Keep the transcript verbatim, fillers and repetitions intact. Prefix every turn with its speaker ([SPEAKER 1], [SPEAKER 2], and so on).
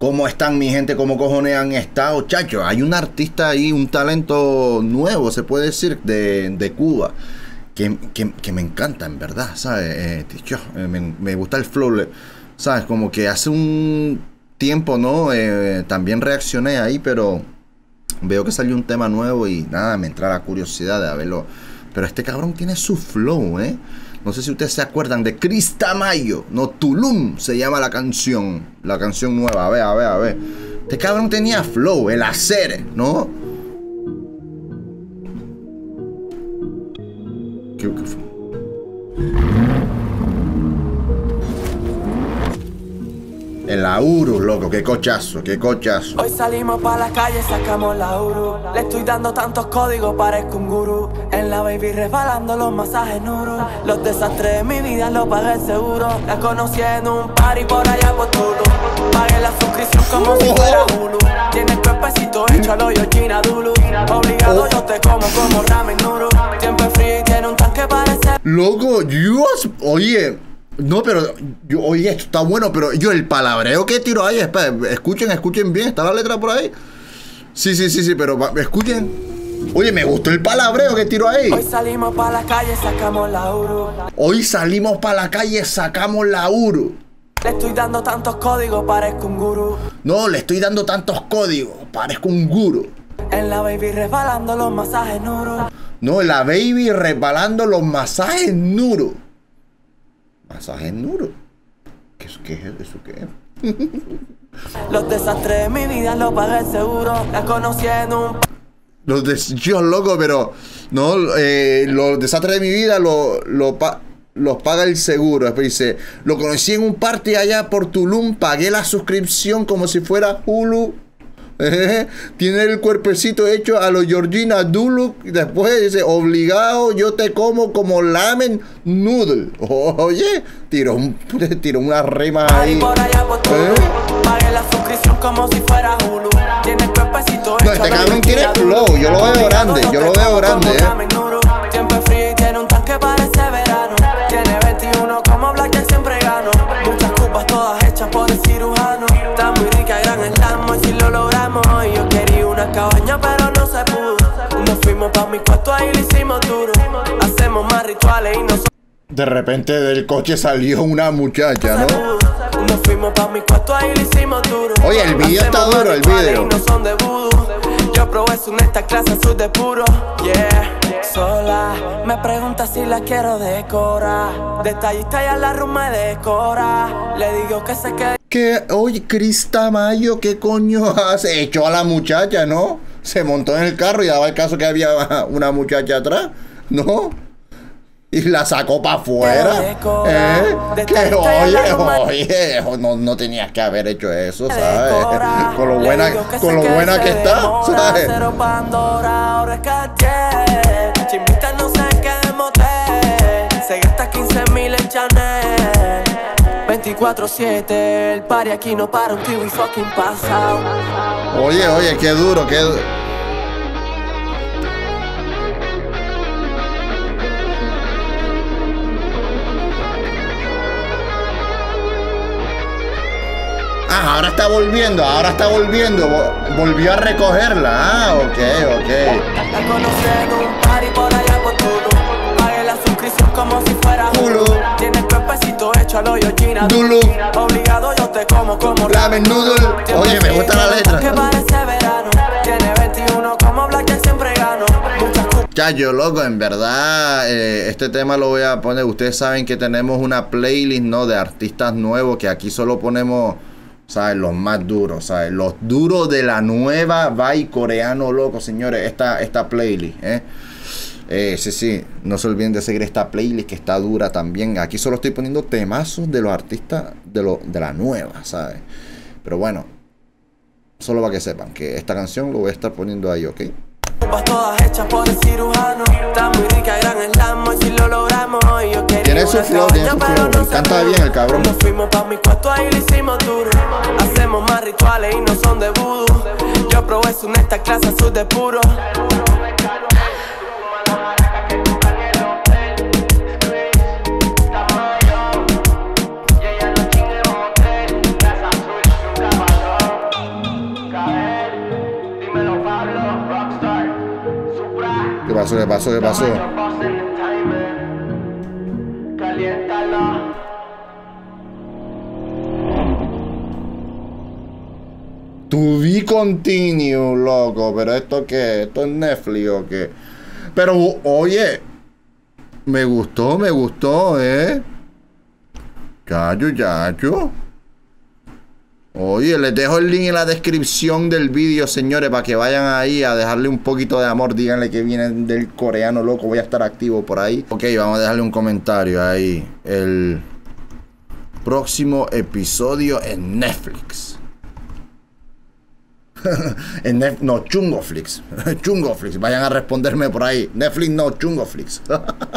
[SPEAKER 1] ¿Cómo están mi gente? ¿Cómo cojones han estado? Chacho, hay un artista ahí, un talento nuevo, se puede decir, de, de Cuba, que, que, que me encanta, en verdad, ¿sabes? Eh, tío, eh, me, me gusta el flow, ¿sabes? Como que hace un tiempo, ¿no? Eh, también reaccioné ahí, pero veo que salió un tema nuevo y nada, me entra la curiosidad de verlo. Pero este cabrón tiene su flow, ¿eh? No sé si ustedes se acuerdan de Chris Tamayo. No, Tulum se llama la canción. La canción nueva. A ver, a ver, a ver. Este cabrón tenía flow, el hacer, ¿no? ¿Qué, qué fue? El Auru, loco, qué cochazo, qué cochazo.
[SPEAKER 2] Hoy salimos pa' la calle, sacamos la Uru. Le estoy dando tantos códigos, parezco un gurú. En la baby resbalando los masajes Nuru. Los desastres de mi vida los pagué el seguro. La conocí en un party por allá por Tulum. Pagué la suscripción como si fuera Hulu. Tiene el cuerpecito hecho al hoyo Gina Dulu. Obligado yo te como como ramen Nuru. Tiempo frío y tiene un tanque parece.
[SPEAKER 1] Loco, Dios, oye. No, pero, yo, oye, esto está bueno, pero yo el palabreo que tiro ahí, espera, escuchen, escuchen bien, ¿está la letra por ahí? Sí, sí, sí, sí, pero escuchen. Oye, me gustó el palabreo que tiro ahí.
[SPEAKER 2] Hoy salimos para la calle, sacamos la Uru.
[SPEAKER 1] Hoy salimos para la calle, sacamos la Uru.
[SPEAKER 2] Le estoy dando tantos códigos, parezco un gurú.
[SPEAKER 1] No, le estoy dando tantos códigos, parezco un gurú.
[SPEAKER 2] En la baby resbalando los masajes Nuru.
[SPEAKER 1] No, la baby resbalando los masajes Nuru. Masaje Nuru. ¿Qué, qué es eso? ¿Qué es?
[SPEAKER 2] Los desastres de mi vida los pagué el seguro. La conocí en un...
[SPEAKER 1] Los des... Yo, loco, pero... No, eh, los desastres de mi vida lo, lo pa... los paga el seguro. Después dice... Lo conocí en un party allá por Tulum. Pagué la suscripción como si fuera Hulu. Tiene el cuerpecito hecho a los Georgina Dulu. Después dice, obligado, yo te como como lamen noodle. Oye, tiró, un, tiró una rima ahí.
[SPEAKER 2] Por allá por ¿Eh? Pagué la suscripción como si fuera Hulu. Tiene el cuerpecito hecho.
[SPEAKER 1] No, este cabrón tiene flow. Yo lo veo grande, yo lo veo grande, eh.
[SPEAKER 2] Tiempo frío y tiene un tanque parece verano. Tiene veintiuno como Black, que siempre gano. Muchas copas todas hechas por el cirujano. Está muy rica, gran slam, y si lo logramos. Yo quería una cabaña pero no se pudo. Nos fuimos pa' mi cuarto, ahí lo hicimos duro. Hacemos más rituales y no so
[SPEAKER 1] De repente del coche salió una muchacha, ¿no?
[SPEAKER 2] Nos fuimos pa' mi cuarto, ahí lo hicimos duro.
[SPEAKER 1] Oye, el video está duro, el video.
[SPEAKER 2] No son de vudú. Yo probé su en esta clase, azul de puro. Yeah, sola. Me pregunta si la quiero decorar. Detallista y a la rumba me decora. Le digo que se quede.
[SPEAKER 1] Que, oye, Chris Tamayo, ¿qué coño hace? Echó a la muchacha, ¿no? Se montó en el carro y daba el caso que había una muchacha atrás, ¿no? Y la sacó para afuera. ¿Eh? Que oye, oye, no, no tenías que haber hecho eso, ¿sabes? Con lo buena, con lo buena que está, ¿sabes?
[SPEAKER 2] Chimbita no sé qué de motel. Se gasta quince mil en Chanel. veinticuatro siete, el party aquí no para, un tío y fucking pasado.
[SPEAKER 1] Oye, oye, qué duro, qué duro. Ah, ahora está volviendo, ahora está volviendo. Volvió a recogerla. Ah, ok, ok.
[SPEAKER 2] La conocí en un party por allá por Tulum. Pagué la suscripción como si fuera
[SPEAKER 1] Hulu.
[SPEAKER 2] Tiene el cuerpecito hecho al hoyo Gina
[SPEAKER 1] Dulu.
[SPEAKER 2] Obligado yo te como como
[SPEAKER 1] ramen noodle. Oye, me gusta la letra.
[SPEAKER 2] Que parece verano. Tiene veintiuno como Black, que siempre gano.
[SPEAKER 1] Chayo, loco, en verdad, eh, este tema lo voy a poner. Ustedes saben que tenemos una playlist, ¿no? De artistas nuevos, que aquí solo ponemos, ¿sabes? Los más duros, ¿sabes? Los duros de la nueva vibe coreano, loco, señores. Esta, esta playlist, ¿eh? Eh, sí, sí, no se olviden de seguir esta playlist que está dura también. Aquí solo estoy poniendo temazos de los artistas de, lo, de la nueva, ¿sabes? Pero bueno, solo para que sepan que esta canción lo voy a estar poniendo ahí, ¿ok?
[SPEAKER 2] Todas hechas por el cirujano. Está muy rica, gran slam, y si lo logramos. Yo quería
[SPEAKER 1] tiene su flow, tiene su flow. Me encanta bien el cabrón.
[SPEAKER 2] Nos fuimos pa' mi cuarto, ahí lo hicimos duro. Hacemos más rituales y no son de vudú. Yo probé su en esta clase, azul de puro.
[SPEAKER 1] pasó? ¿Qué pasó? ¿Qué pasó? To be continue, loco. Pero esto qué, esto es Netflix o qué. Pero oye, me gustó, me gustó, eh. Chacho, chacho. Oye, les dejo el link en la descripción del vídeo, señores, para que vayan ahí a dejarle un poquito de amor. Díganle que vienen del coreano, loco. Voy a estar activo por ahí. Ok, vamos a dejarle un comentario ahí. El próximo episodio en Netflix. en Nef no, Chungoflix. Chungoflix. Vayan a responderme por ahí. Netflix no, Chungoflix.